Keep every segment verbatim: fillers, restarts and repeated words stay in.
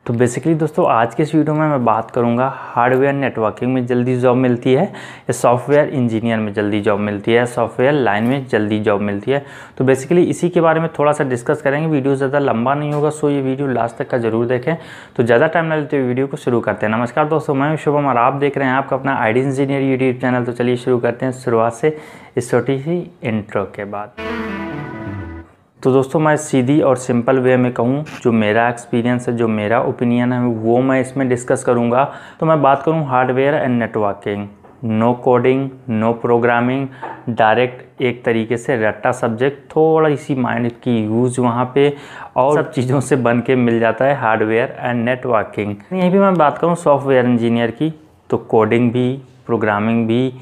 तो बेसिकली दोस्तों आज के इस वीडियो में मैं बात करूंगा हार्डवेयर नेटवर्किंग में जल्दी जॉब मिलती है या सॉफ्टवेयर इंजीनियर में जल्दी जॉब मिलती है, सॉफ्टवेयर लाइन में जल्दी जॉब मिलती है। तो बेसिकली इसी के बारे में थोड़ा सा डिस्कस करेंगे। वीडियो ज़्यादा लंबा नहीं होगा, सो ये वीडियो लास्ट तक का जरूर देखें। तो ज़्यादा टाइम ना लेते हुए वीडियो को शुरू करते हैं। नमस्कार दोस्तों, मैं शुभम और आप देख रहे हैं आपका अपना आईडी इंजीनियर यूट्यूब चैनल। तो चलिए शुरू करते हैं शुरुआत से इस छोटी सी इंट्रो के बाद। तो दोस्तों मैं सीधी और सिंपल वे में कहूँ, जो मेरा एक्सपीरियंस है, जो मेरा ओपिनियन है, वो मैं इसमें डिस्कस करूँगा। तो मैं बात करूँ hardware and networking, no coding, no programming, direct एक तरीके से रट्टा सब्जेक्ट, थोड़ी सी माइंड की यूज़ वहाँ पे और सब चीज़ों से बन के मिल जाता है हार्डवेयर एंड नेटवर्किंग। यहीं पर मैं बात करूँ सॉफ्टवेयर इंजीनियर की, तो कोडिंग भी, प्रोग्रामिंग भी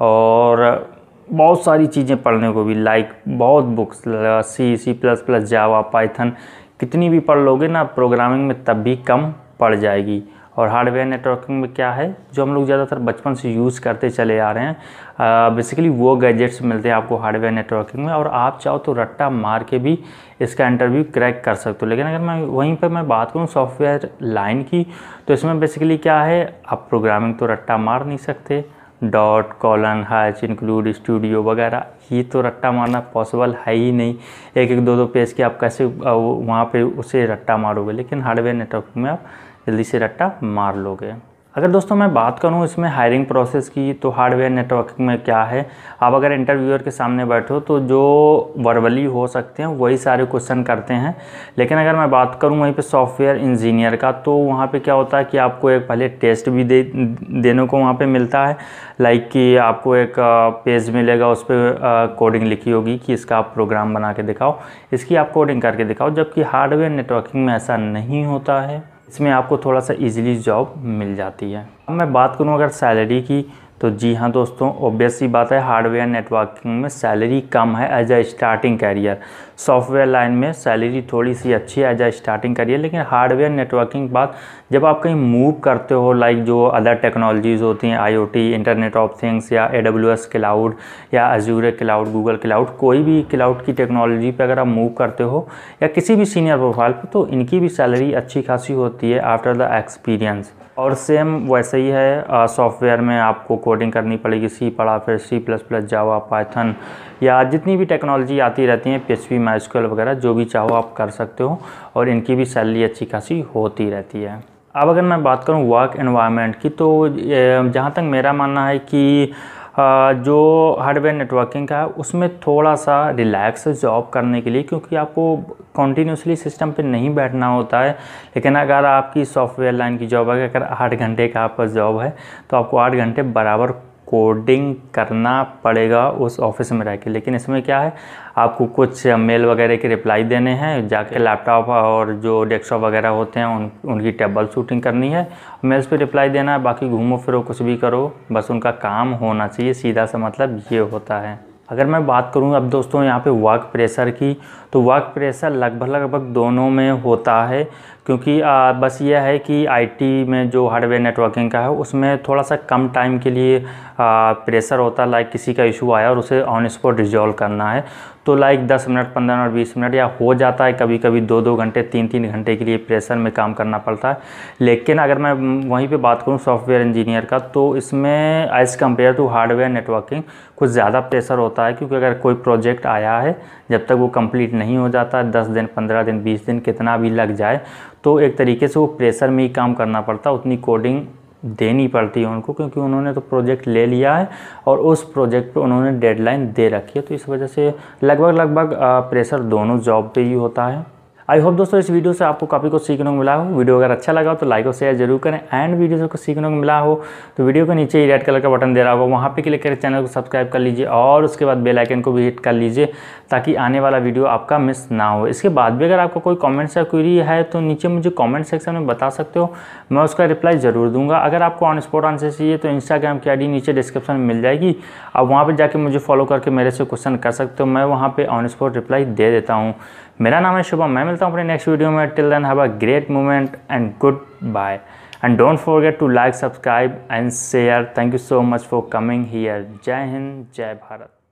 और बहुत सारी चीज़ें पढ़ने को भी, लाइक बहुत books, C C plus plus Java Python, कितनी भी पढ़ लोगे ना प्रोग्रामिंग में तब भी कम पड़ जाएगी। और हार्डवेयर नेटवर्किंग में क्या है, जो हम लोग ज़्यादातर बचपन से यूज़ करते चले आ रहे हैं, बेसिकली वो गैजेट्स मिलते हैं आपको हार्डवेयर नेटवर्किंग में। और आप चाहो तो रट्टा मार के भी इसका इंटरव्यू क्रैक कर सकते हो। लेकिन अगर मैं वहीं पर मैं बात करूँ सॉफ्टवेयर लाइन की, तो इसमें बेसिकली क्या है, आप प्रोग्रामिंग तो रट्टा मार नहीं सकते, dot colon hash include studio वगैरह, ये तो रट्टा मारना पॉसिबल है ही नहीं। एक एक दो दो पेज के आप कैसे वहाँ पे उसे रट्टा मारोगे। लेकिन हार्डवेयर नेटवर्किंग में आप जल्दी से रट्टा मार लोगे। अगर दोस्तों मैं बात करूं इसमें हायरिंग प्रोसेस की, तो हार्डवेयर नेटवर्किंग में क्या है, आप अगर इंटरव्यूअर के सामने बैठो तो जो वर्बली हो सकते हैं वही सारे क्वेश्चन करते हैं। लेकिन अगर मैं बात करूं वहीं पे सॉफ्टवेयर इंजीनियर का, तो वहाँ पे क्या होता है कि आपको एक पहले टेस्ट भी दे देने को वहाँ पे मिलता है। लाइक कि आपको एक पेज मिलेगा, उस पर कोडिंग लिखी होगी कि इसका आप प्रोग्राम बना के दिखाओ, इसकी आप कोडिंग करके दिखाओ। जबकि हार्डवेयर नेटवर्किंग में ऐसा नहीं होता है, इसमें आपको थोड़ा सा इजीली जॉब मिल जाती है। अब मैं बात करूं अगर सैलरी की, तो जी हाँ दोस्तों, ऑब्वियस सी बात है हार्डवेयर नेटवर्किंग में सैलरी कम है as a starting career. Software line में सैलरी थोड़ी सी अच्छी है एज अ स्टार्टिंग कैरियर। लेकिन हार्डवेयर नेटवर्किंग के बाद जब आप कहीं मूव करते हो, लाइक जो अदर टेक्नोलॉजीज़ होती हैं, आईओटी, इंटरनेट ऑफ थिंग्स, या एडब्ल्यूएस क्लाउड, या अजूर क्लाउड, गूगल क्लाउड, कोई भी क्लाउड की टेक्नोलॉजी पे अगर आप मूव करते हो या किसी भी सीनियर प्रोफाइल पे, तो इनकी भी सैलरी अच्छी खासी होती है आफ्टर द एक्सपीरियंस। और सेम वैसे ही है सॉफ्टवेयर में, आपको कोडिंग करनी पड़ेगी, सी पढ़ा, फिर C plus plus, Java, Python, या जितनी भी टेक्नोलॉजी आती रहती हैं, पीएचपी, माइस्क्यूएल वगैरह, जो भी चाहो आप कर सकते हो। और इनकी भी सैलरी अच्छी खासी होती रहती है। अब अगर मैं बात करूं वर्क एनवायरनमेंट की, तो जहां तक मेरा मानना है कि जो हार्डवेयर नेटवर्किंग का है उसमें थोड़ा सा रिलैक्स है जॉब करने के लिए, क्योंकि आपको कॉन्टीन्यूसली सिस्टम पे नहीं बैठना होता है। लेकिन अगर आपकी सॉफ्टवेयर लाइन की जॉब है, अगर आठ घंटे का आपका जॉब है, तो आपको आठ घंटे बराबर कोडिंग करना पड़ेगा उस ऑफिस में रह के। लेकिन इसमें क्या है, आपको कुछ मेल वगैरह के रिप्लाई देने हैं, जाके लैपटॉप और जो डेस्कटॉप वगैरह होते हैं उन उनकी टेबल शूटिंग करनी है, मेल्स पे रिप्लाई देना है। बाकी घूमो फिरो कुछ भी करो, बस उनका काम होना चाहिए, सीधा सा मतलब ये होता है। अगर मैं बात करूं अब दोस्तों यहाँ पे वर्क प्रेशर की, तो वर्क प्रेशर लगभग लगभग दोनों में होता है। क्योंकि आ, बस यह है कि आईटी में जो हार्डवेयर नेटवर्किंग का है उसमें थोड़ा सा कम टाइम के लिए आ, प्रेशर होता है। लाइक किसी का इशू आया और उसे ऑन स्पॉट रिजॉल्व करना है, तो लाइक दस मिनट, पंद्रह मिनट, बीस मिनट, या हो जाता है कभी कभी दो दो घंटे, तीन तीन घंटे के लिए प्रेशर में काम करना पड़ता है। लेकिन अगर मैं वहीं पे बात करूँ सॉफ्टवेयर इंजीनियर का, तो इसमें as compared to hardware networking कुछ ज़्यादा प्रेशर होता है। क्योंकि अगर कोई प्रोजेक्ट आया है, जब तक वो कंप्लीट नहीं हो जाता, दस दिन, पंद्रह दिन, बीस दिन, कितना भी लग जाए, तो एक तरीके से वो प्रेशर में ही काम करना पड़ता है। उतनी कोडिंग देनी पड़ती है उनको, क्योंकि उन्होंने तो प्रोजेक्ट ले लिया है और उस प्रोजेक्ट पे उन्होंने डेडलाइन दे रखी है। तो इस वजह से लगभग लगभग प्रेशर दोनों जॉब पे ही होता है। आई होप दोस्तों इस वीडियो से आपको काफ़ी कुछ सीखने को मिला हो। वीडियो अगर अच्छा लगा हो तो लाइक और शेयर जरूर करें। एंड वीडियो से कुछ सीखने को मिला हो तो वीडियो के नीचे ही रेड कलर का बटन दे रहा होगा, वहाँ पे क्लिक करके चैनल को सब्सक्राइब कर लीजिए और उसके बाद बेल आइकन को भी हिट कर लीजिए, ताकि आने वाला वीडियो आपका मिस ना हो। इसके बाद भी अगर आपका कोई कॉमेंट्स या क्वेरी है तो नीचे मुझे कॉमेंट सेक्शन में बता सकते हो, मैं उसका रिप्लाई ज़रूर दूंगा। अगर आपको ऑन स्पॉट आंसर चाहिए तो इंस्टाग्राम की आई डी नीचे डिस्क्रिप्शन में मिल जाएगी, आप वहाँ पर जाके मुझे फॉलो करके मेरे से क्वेश्चन कर सकते हो, मैं वहाँ पर ऑन स्पॉट रिप्लाई दे देता हूँ। मेरा नाम है शुभम, मैं मिलता हूँ अपने नेक्स्ट वीडियो में। Till then have a great moment and good bye, and don't forget to like, subscribe and share. Thank you so much for coming here. जय हिंद, जय भारत।